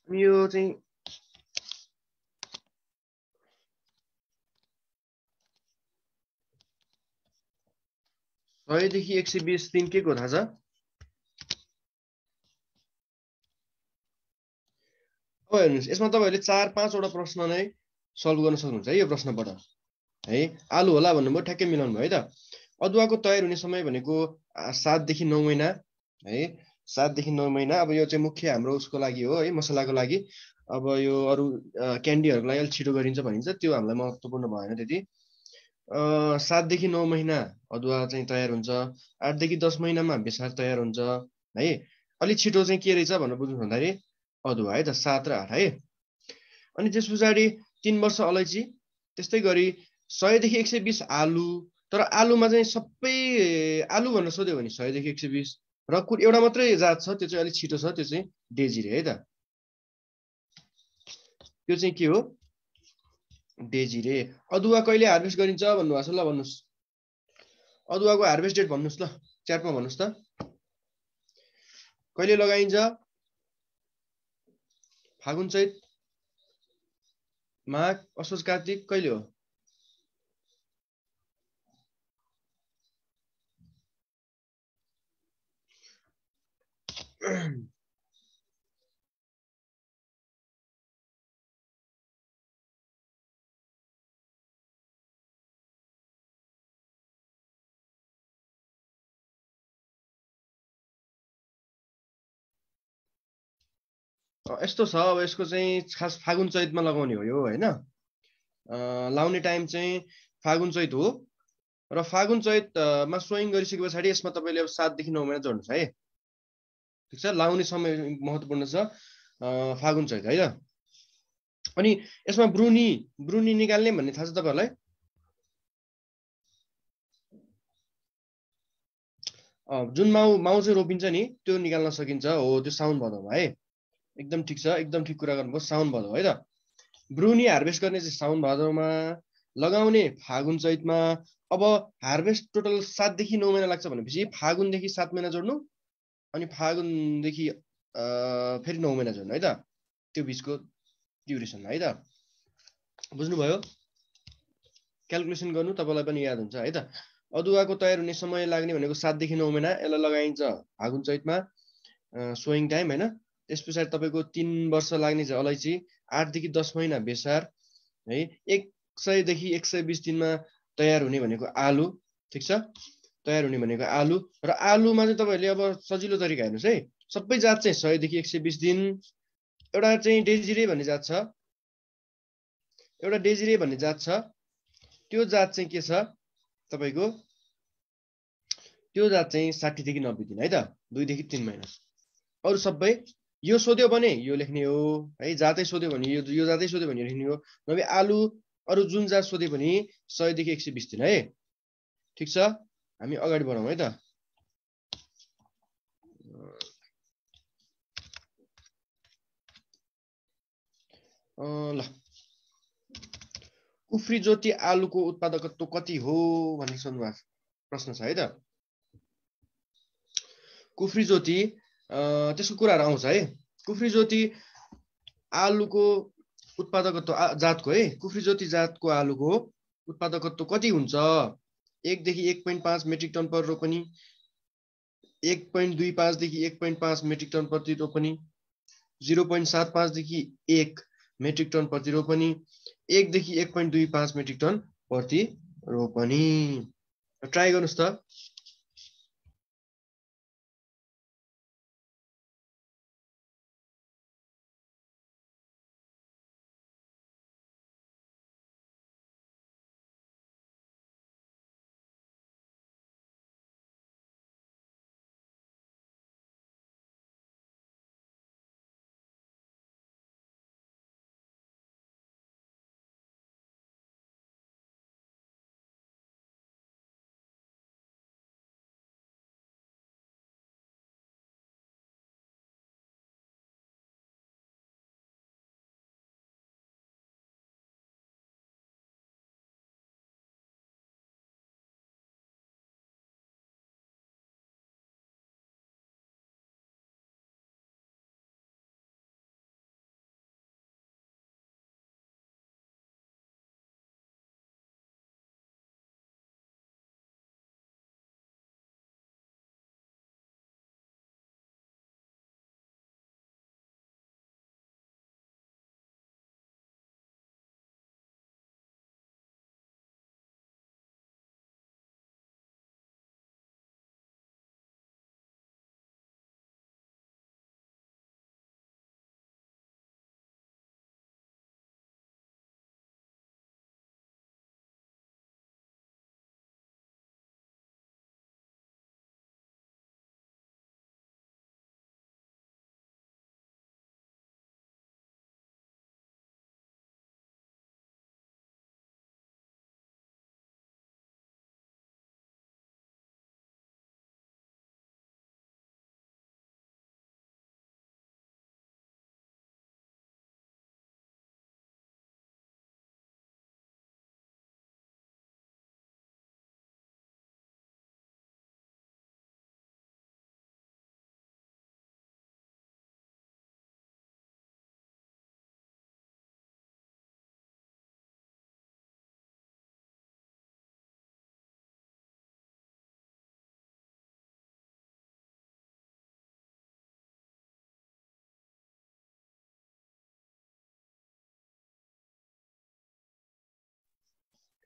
अनि यो चाहिँ 100 देखि 120 दिन के को थाहा छ? अब हेर्नुहोस् यसमा तपाईहरुले 4-5 वटा प्रश्न नै सल्भ गर्न सक्नुहुन्छ है यो प्रश्नबाट है। आलु होला भन्नुभयो ठ्याक्कै मिलाउनु भयो है त। अदुवाको तयार हुने समय भनेको 7 देखि 9 महिना है। 7 देखि 9 महिना। अब यो चाहिँ मुख्य हाम्रो उसको लागि हो है, मसलाको लागि। अब यो अरु क्यान्डीहरुको लागि अलि छिटो गरिन्छ भनिन्छ, त्यो हामीलाई महत्त्वपूर्ण भएन त्यति। 7 देखि 9 महिना अदुवा चाहिँ तयार हुन्छ। 8 देखि 10 महिनामा बेसार तयार हुन्छ है। अलि छिटो चाहिँ के रहेछ भनेर बुझ्नु भन्दाखेरि अदुवा है त, 7 र 8 है। अनि त्यस पछाडि 3 वर्ष अलैँची, त्यस्तै गरी 100 देखि 120 आलु। तर आलुमा चाहिँ सबै आलु भनेर सोध्यो भने 100 देखि 120 र एउटा मात्रै जात छ, त्यो चाहिँ अलिक छिटो छ, त्यो चाहिँ डेजिरे है त। त्यो चाहिँ के हो? डेजिरे। अदुवा कहिले हार्भेस्ट गरिन्छ भन्नुभएको छ, ल भन्नुहोस्। अदुवाको हार्भेस्ट डेट भन्नुहोस् ल, च्याटमा भन्नुहोस् त। कहिले लगाइन्छ? फागुन चैत माघ असोज कार्तिक, कहिले हो? यस्तो छ, अब यसको चाहिँ खास फागुन चैतमा लगाउने हो यो होइन। लाउने टाइम चाहिँ फागुन चैत हो। र फागुन चैतमा सोइङ गरिसके पछाडि यसमा तपाईँले अब 7 देखि 9 महिना जोड्नुहोस् है। ठिक छ, लाउने समय महत्त्वपूर्ण छ फागुन चैत है त। अनि यसमा ब्रुनी ब्रुनी निकाल्ने भन्ने थाहा छ तपाईँहरूलाई? जुन माउ चाहिँ रोपिन्छ नि त्यो निकाल्न सकिन्छ, हो त्यो साउन भदौमा है। एकदम ठिक छ, एकदम ठिक कुरा गर्नुभयो, साउन भदौ है त। ब्रुनी हार्भेस्ट गर्ने चाहिँ साउन भदौमा, लगाउने फागुन चैतमा। अब हार्भेस्ट टोटल 7 देखि 9 महिना लाग्छ भनेपछि फागुनदेखि 7 महिना जोड्नु, अनि फागुनदेखि फेरि 9 महिना जोड्नु है त, त्यो बिचको ड्युरेसन है त। बुझ्नुभयो? क्यालकुलेसन गर्नु, तपाईँलाई पनि याद हुन्छ है त। अदुवाको तयार हुने समय लाग्ने भनेको 7 देखि 9 महिना, यसलाई लगाइन्छ फागुन चैतमा सोइङ टाइम होइन। त्यस पछाडि तपाईँको 3 वर्ष लाग्ने चाहिँ अलैँची, 8 देखि 10 महिना बेसार है, 100 देखि 120 दिनमा तयार हुने भनेको आलु। ठिक छ, तयार हुने भनेको आलु। र आलुमा चाहिँ तपाईँहरूले अब सजिलो तरिका हेर्नुहोस् है। सबै जात चाहिँ 100 देखि 120 दिन। एउटा चाहिँ डेजिरे भन्ने जात छ, एउटा डेजिरे भन्ने जात छ। त्यो जात चाहिँ के छ तपाईँको? त्यो जात चाहिँ 60 देखि 90 दिन है त, 2 देखि 3 महिना। अरू सबै यो सोध्यो भने यो लेख्ने हो है, जातै सोध्यो भने यो जातै सोध्यो भने लेख्ने हो। नभए आलु अरू जुन जात सोध्यो भने 100 देखि 120 दिन है। ठिक छ, हामी अगाडि बढौँ है त। ल, कुफ्री ज्योति आलुको उत्पादकत्व कति हो भनेर सोध्नुभएको प्रश्न छ है त। कुफ्री ज्योति त्यसको कुराहरू आउँछ है। कुफ्री ज्योति आलुको उत्पादकत्व जातको है, कुफ्री ज्योति जातको आलुको उत्पादकत्व कति हुन्छ? 1 देखि 1.5 मेट्रिक टन पर रोपनी, 1.25 देखि 1.5 मेट्रिक टन प्रति रोपनी, 0.75 देखि 1 मेट्रिक टन प्रति रोपनी, 1 देखि 1.25 मेट्रिक टन प्रति रोपनी। ट्राई गर्नुहोस् त।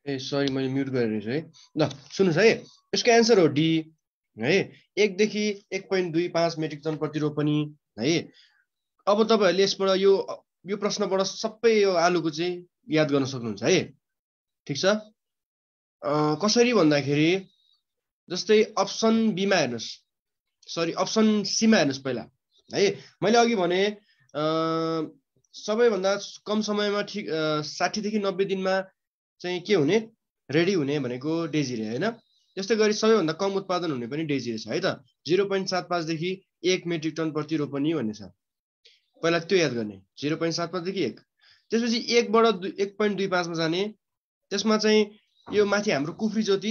ए सरी मैले म्युट गरेर है। ल सुन्नुहोस् है, यसको एन्सर हो डी है, 1 देखि 1.25 मेट्रिक टन प्रति रोपनी है। अब तपाईँहरूले यसबाट यो प्रश्नबाट सबै यो आलुको चाहिँ याद गर्न सक्नुहुन्छ है। ठिक छ, कसरी भन्दाखेरि जस्तै अप्सन बीमा हेर्नुहोस्, सरी अप्सन सीमा हेर्नुहोस् पहिला है। मैले अघि भने सबैभन्दा कम समयमा ठिक 60 देखि 90 दिनमा चाहिँ के हुने, रेडी हुने भनेको डेजिरे होइन। त्यस्तै गरी सबैभन्दा कम उत्पादन हुने पनि डेजिरे छ है त, 0.75 देखि 1 मेट्रिक टन प्रति रोपनी भन्ने छ। पहिला त्यो याद गर्ने, 0.75 देखि 1, त्यसपछि 1 बाट 1.25 मा जाने। त्यसमा चाहिँ यो माथि हाम्रो कुफ्री ज्योति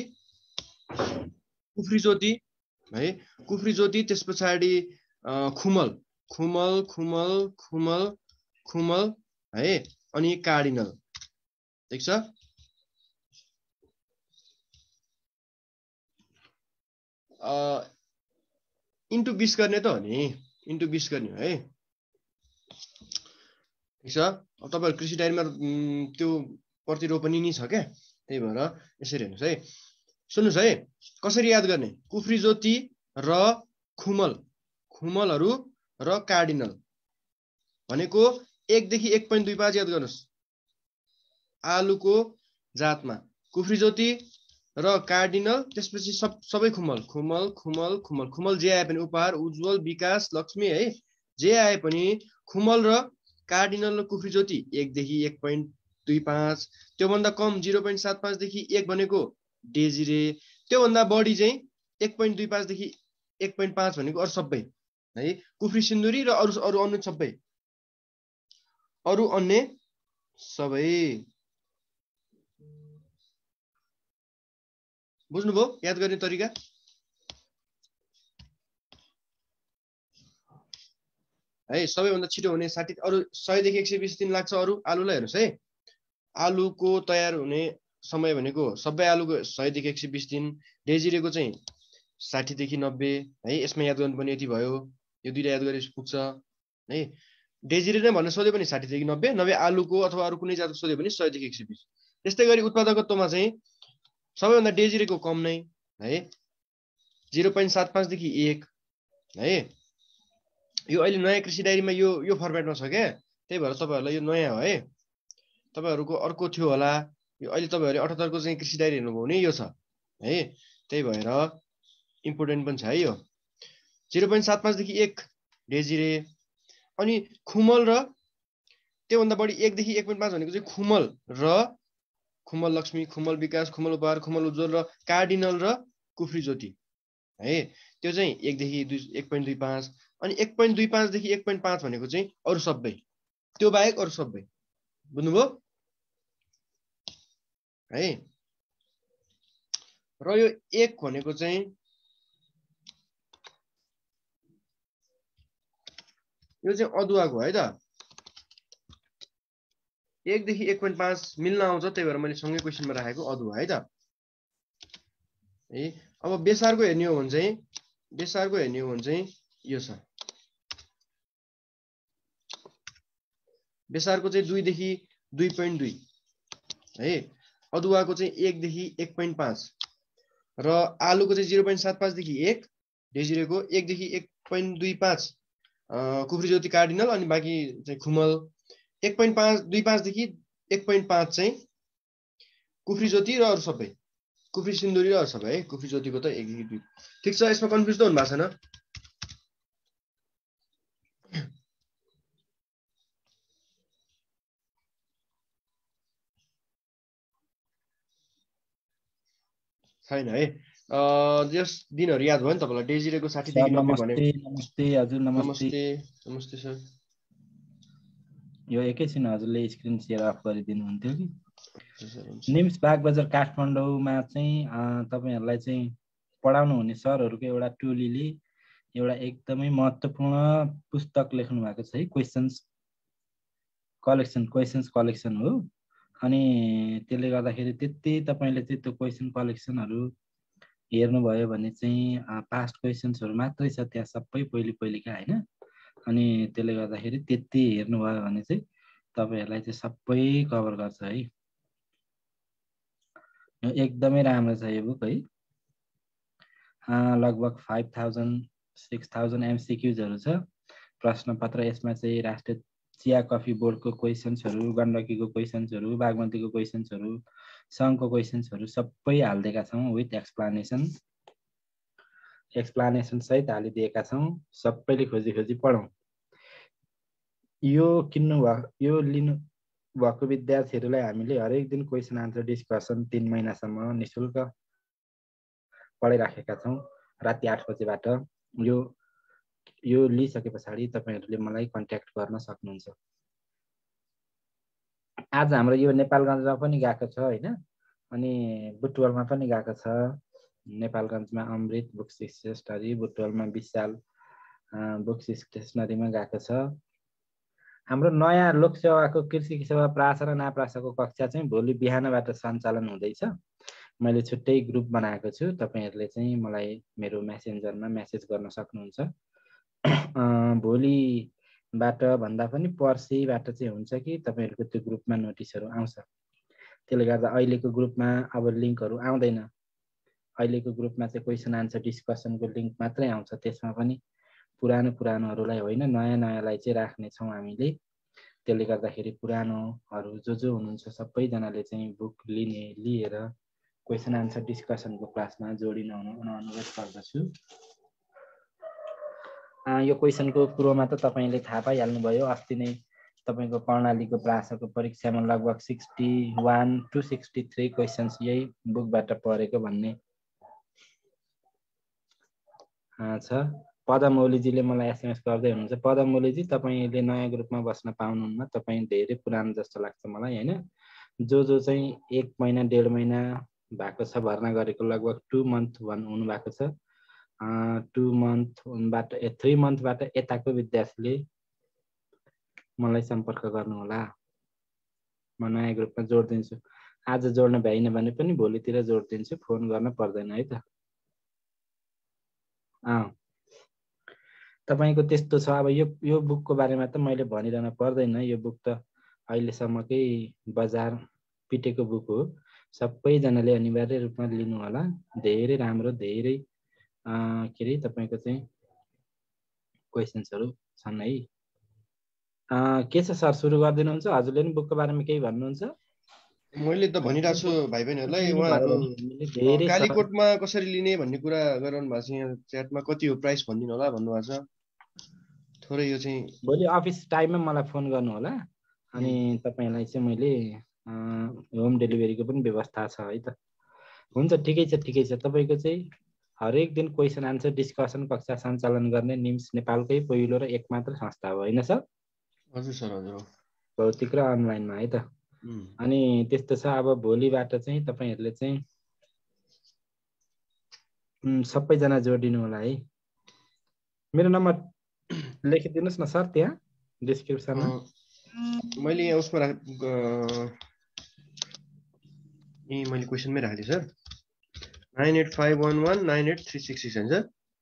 है, कुफ्री ज्योति, त्यस पछाडि खुमल खुमल खुमल खुमल खुमल है, अनि कार्डिनल। ठिक छ, इन्टु 20 गर्ने त हो नि, इन्टु 20 गर्ने हो है। ठिक छ, अब तपाईँहरू कृषि डायरीमा त्यो प्रतिरोपनी नि छ क्या, त्यही भएर यसरी हेर्नुहोस् है। सुन्नुहोस् है, कसरी याद गर्ने, कुफ्री ज्योति र खुमलहरू र कार्डिनल भनेको 1 देखि 1.25 याद गर्नुहोस्। आलुको जातमा कुफ्री ज्योति र कार्डिनल, त्यसपछि सबै खुमल खुमल खुमल खुमल खुमल जे आए पनि, उपहार, उज्जवल, विकास, लक्ष्मी है, जे आए पनि खुमल र कार्डिनल र कुफ्री ज्योति 1 देखि 1.25, त्योभन्दा कम 0.75 देखि 1 भनेको डेजिरे, त्योभन्दा बढी चाहिँ 1.25 देखि 1.5 भनेको अरू सबै है, कुफ्री सिन्दुरी र अरू अन्य सबै, अरू अन्य सबै। बुझ्नुभयो याद गर्ने तरिका? है सबैभन्दा छिटो हुने 60, अरू 100 देखि 120 दिन लाग्छ अरू आलुलाई। हेर्नुहोस् है, आलुको तयार हुने समय भनेको सबै आलुको 100 देखि 120 दिन, डेजिरेको चाहिँ 60 देखि 90 है। यसमा याद गर्नुपर्ने यति भयो, यो दुईटा याद गरे पुग्छ है। डेजिरे नै भन्न सोध्यो भने 60 देखि 90, नभए आलुको अथवा अरू कुनै जातको सोध्यो भने 100 देखि 120। त्यस्तै गरी उत्पादकत्वमा चाहिँ सबैभन्दा डेजिरेको कम नै है, 0.75 देखि 1 है। यो अहिले नयाँ कृषि डायरीमा यो फर्मेटमा छ क्या, त्यही भएर तपाईँहरूलाई यो नयाँ हो है। तपाईँहरूको अर्को थियो होला, यो अहिले तपाईँहरूले 78 को चाहिँ कृषि डायरी हेर्नुभयो भने यो छ है, त्यही भएर इम्पोर्टेन्ट पनि छ है यो। 0.75 देखि 1 डेजिरे, अनि खुमल र त्योभन्दा बढी 1 देखि 1.5 भनेको चाहिँ खुमल र खुमल लक्ष्मी, खुमल विकास, खुमल उपहार, खुमल उज्जवल र कार्डिनल र कुफ्री ज्योति है। त्यो चाहिँ 1 देखि 1.25, अनि 1.25 देखि 1.5 भनेको चाहिँ अरू सबै, त्यो बाहेक अरू सबै। बुझ्नुभयो है। र यो 1 भनेको चाहिँ यो चाहिँ अदुवाको है त, 1 देखि 1.5 मिल्न आउँछ, त्यही भएर मैले सँगै क्वेसनमा राखेको अदुवा है त है। अब बेसारको हेर्ने हो भने चाहिँ यो छ, बेसारको चाहिँ 2 देखि 2.2 है, अदुवाको चाहिँ 1 देखि 1.5 र आलुको चाहिँ 0.75 देखि 1, डेजिरेको 1 देखि 1.25 कुफ्री ज्योति कार्डिनल, अनि बाँकी चाहिँ खुमल। 1.25 देखि 1.5 चाहिँ कुफ्री ज्योति र अरू सबै, कुफ्री सिन्दुरी र अरू सबै है। कुफ्री ज्योतिको त 1 देखि 2। ठिक छ, यसमा कन्फ्युज त हुनु भएको छैन? छैन है। यस दिनहरू याद भयो नि तपाईँलाई, डेजिरेको 60 देखि 90 भने। नमस्ते हजुर, नमस्ते नमस्ते सर। यो एकैछिन हजुरले स्क्रिन सेयर अफ गरिदिनु हुन्थ्यो कि। निम्स बागबजार काठमाडौँमा चाहिँ तपाईहरुलाई चाहिँ पढाउनु हुने सरहरुको एउटा टोलीले एउटा एकदमै महत्त्वपूर्ण पुस्तक लेख्नु भएको छ है, क्वेशन्स कलेक्सन हो। अनि त्यसले गर्दाखेरि त्यति तपाईले चाहिँ त्यो क्वेशन कलेक्सनहरु हेर्नुभयो भने चाहिँ पास्ट क्वेशन्सहरु मात्रै छ त्यहाँ, सबै पहिलेका हैन। अनि त्यसले गर्दाखेरि त्यति हेर्नुभयो भने चाहिँ तपाईहरुलाई चाहिँ सबै कभर गर्छ है। एकदमै राम्रो छ यो बुक है। लगभग 5000 6000 MCQजहरू छ प्रश्नपत्र। यसमा चाहिँ राष्ट्रिय चिया कफी बोर्डको क्वेसन्सहरू, गण्डकीको क्वेसन्सहरू, बागमतीको क्वेसन्सहरू, सङ्घको क्वेसन्सहरू सबै हालिदिएका छौँ विथ एक्सप्लानेसन सहित हालिदिएका छौँ। सबैले खोजी खोजी पढौँ। यो लिनु भएको विद्यार्थीहरूलाई हामीले हरेक दिन क्वेसन आन्सर डिस्कसन 3 महिनासम्म निःशुल्क पढाइराखेका छौँ राति 8 बजेबाट। यो लिइसके पछाडि तपाईहरुले मलाई कन्ट्याक्ट गर्न सक्नुहुन्छ। आज हाम्रो यो नेपालगञ्जमा पनि गएको छ हैन, अनि बुटवलमा पनि गएको छ। नेपालगञ्जमा अमृत बुक स्टेसनरी, बुटवलमा विशाल बुक स्टेसनरीमा गएको छ। हाम्रो नयाँ लोकसेवाको कृषि सेवा प्रासा र नाप्रासाको कक्षा चाहिँ भोलि बिहानबाट सञ्चालन हुँदैछ। मैले छुट्टै ग्रुप बनाएको छु, तपाईहरुले चाहिँ मलाई मेरो मेसेन्जरमा मेसेज गर्न सक्नुहुन्छ। भोलिबाट भन्दा पनि पर्सिबाट चाहिँ हुन्छ कि तपाईहरुको त्यो ग्रुपमा नोटिसहरु आउँछ। त्यसले गर्दा अहिलेको ग्रुपमा अब लिंकहरु आउँदैन। अहिलेको ग्रुपमा चाहिँ क्वेसन आन्सर डिस्कसनको लिंक मात्रै आउँछ। त्यसमा पनि पुरानोहरुलाई होइन, नयाँलाई चाहिँ राख्ने छौं हामीले। त्यसले गर्दाखेरि पुरानोहरु जो हुनुहुन्छ सबैजनाले चाहिँ बुक लिएर क्वेसन आन्सर डिस्कसनको क्लासमा जोडिन अनुरोध गर्दछु। यो क्वेसनको कुरोमा त तपाईले थाहा पाइहाल्नुभयो। अस्ति नै तपाईको कर्णालीको प्रासाको परीक्षामा लगभग 61 to 63 क्वेसन्स यही बुकबाट पढेको भन्ने छ। पदमौलीजीले मलाई एसएमएस गर्दै हुनुहुन्छ। पदमौलीजी तपाईले नयाँ ग्रुपमा बस्न पाउनुहुन्न, तपाई धेरै पुरानो जस्तो लाग्छ मलाई हैन। जो चाहिँ 1 महिना 1.5 महिना भएको छ भर्ना गरेको, लगभग 2 मन्थ हुनु भएको छ। 2 मन्थबाट 3 मन्थबाट यताको विद्यार्थीले मलाई सम्पर्क गर्नु होला। म नयाँ ग्रुपमा जोड्दिन्छु। आज जोड्न भ्याइन भने पनि भोलितिर जोड्दिन्छु, फोन गर्न पर्दैन है त। तपाईको त्यस्तो छ। अब यो बुकको बारेमा त मैले भनिरहन पर्दैन। यो बुक त अहिलेसम्मकै बजार पिटेको बुक हो। सबैजनाले अनिवार्य रूपमा लिनु होला। धेरै राम्रो, धेरै के रे तपाईको चाहिँ क्वेसन्सहरु छन् है। के छ सर, सुरु गर्दिनुहुन्छ? हजुरले नि बुकको बारेमा केही भन्नुहुन्छ? मैले त भनिरहेको छु भाइ बहिनीहरुलाई। उहाँहरु कालीकोटमा कसरी लिने भन्ने कुरा गरिरहनु भएको छ। यहाँ च्याटमा कति हो प्राइस भनिदिनु होला भन्नुभएको छ। थोरै यो चाहिँ भोलि अफिस टाइममा मलाई फोन गर्नु होला, अनि तपाईलाई चाहिँ मैले होम डेलिभरीको पनि व्यवस्था छ है त। हुन्छ, ठिकै छ। तपाईको चाहिँ हरेक दिन क्वेसन आन्सर डिस्कसन कक्षा सञ्चालन गर्ने निम्स नेपालकै पहिलो र एकमात्र संस्था हो हैन सर? हजुर सर, हजुर। भौतिक र अनलाइनमा है त। अनि त्यस्तो छ। अब भोलिबाट चाहिँ तपाईहरुले चाहिँ सबैजना जोडिनु होला है। मेरो नम्बर लेखिदिनुस् न सर त्यहाँ डिस्क्रिप्सनमा। मैले यहाँ उसमा मैले क्वेसनमै राखेँ सर। 9851198366 हैन सर?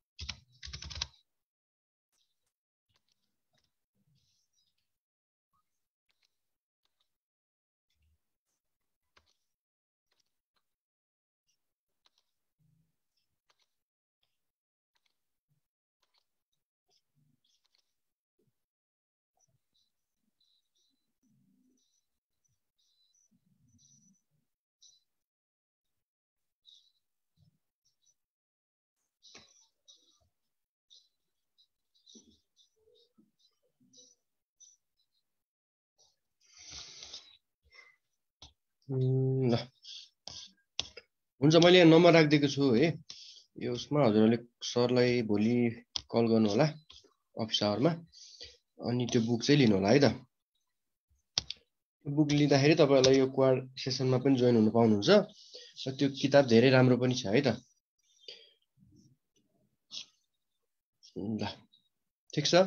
ल हुन्छ, मैले यहाँ नम्बर राखिदिएको छु है यो उसमा। हजुरहरूले सरलाई भोलि कल गर्नु होला अफिस आवरमा, अनि त्यो बुक चाहिँ लिनु होला है त। बुक लिँदाखेरि तपाईहरुलाई यो क्वाड सेसनमा पनि जोइन हुन पाउनुहुन्छ। त्यो किताब धेरै राम्रो पनि छ है त। ल ठीक छ।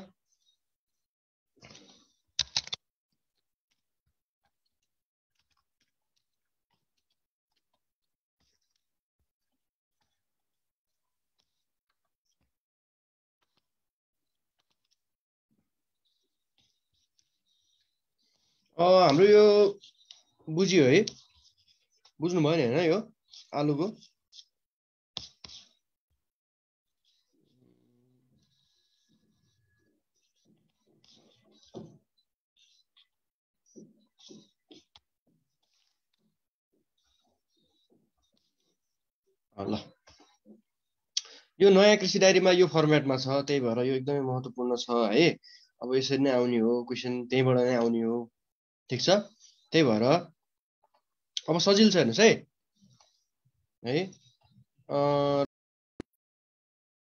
हाम्रो यो बुझ्यो है, बुझ्नु भयो नि हैन? यो आलुको ल यो नयाँ कृषि डायरीमा यो फर्मेटमा छ, त्यही भएर यो एकदमै महत्त्वपूर्ण छ है। अब यसरी नै आउने हो क्वेसन, त्यहीबाट नै आउने हो, ठिक छ। त्यही भएर अब सजिलो छ हेर्नुहोस् है